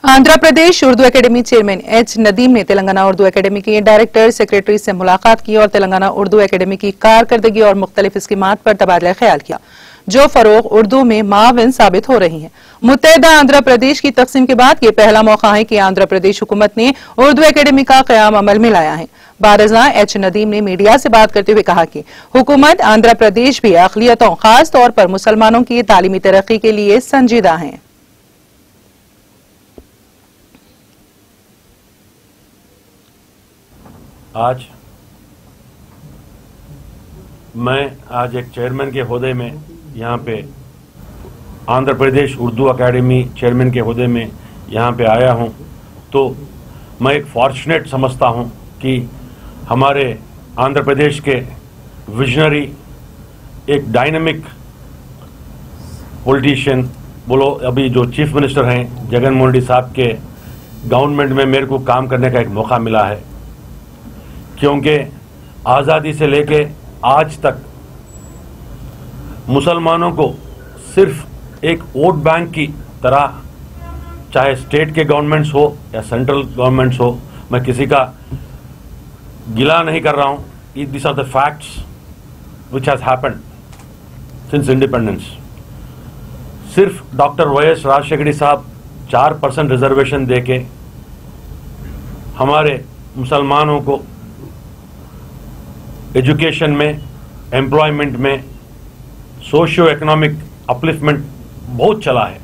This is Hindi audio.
Andhra Pradesh Urdu academy chairman H Nadeem ने तेलंगाना उर्दू एकेडमी के डायरेक्टर सेक्रेटरी से मुलाकात की और तेलंगाना उर्दू एकेडमी की कारकर्दगी और मुख्तलिफ स्कीमात पर तबादला ख्याल किया जो फरोग उर्दू में माविन साबित हो रही हैं। मुत्तहिदा आंध्र प्रदेश की तकसीम के बाद ये पहला मौका है कि आंध्र प्रदेश हुकूमत ने उर्दू एकेडमी का क़याम अमल में लाया है। बारज़ा एच नदीम ने मीडिया से बात करते हुए कहा कि हुकूमत आंध्र प्रदेश भी अक़लियतों खास तौर पर मुसलमानों की तालीमी तरक्की के लिए संजीदा है। आज एक चेयरमैन के होदे में यहाँ पे आंध्र प्रदेश उर्दू एकेडमी चेयरमैन के होदे में यहाँ पे आया हूँ, तो मैं एक फॉर्चुनेट समझता हूँ कि हमारे आंध्र प्रदेश के विजनरी एक डायनामिक पॉलिटिशियन बोलो, अभी जो चीफ मिनिस्टर हैं जगन मोहन रेड्डी साहब के गवर्नमेंट में मेरे को काम करने का एक मौका मिला है, क्योंकि आज़ादी से लेके आज तक मुसलमानों को सिर्फ एक वोट बैंक की तरह, चाहे स्टेट के गवर्नमेंट्स हो या सेंट्रल गवर्नमेंट्स हो, मैं किसी का गिला नहीं कर रहा हूँ। This are the facts which has happened since independence. सिर्फ डॉक्टर वाई.एस. राजशेखर साहब 4% रिजर्वेशन देके हमारे मुसलमानों को एजुकेशन में, एम्प्लॉयमेंट में, सोशियो इकोनॉमिक अपलिफ्टमेंट बहुत चला है।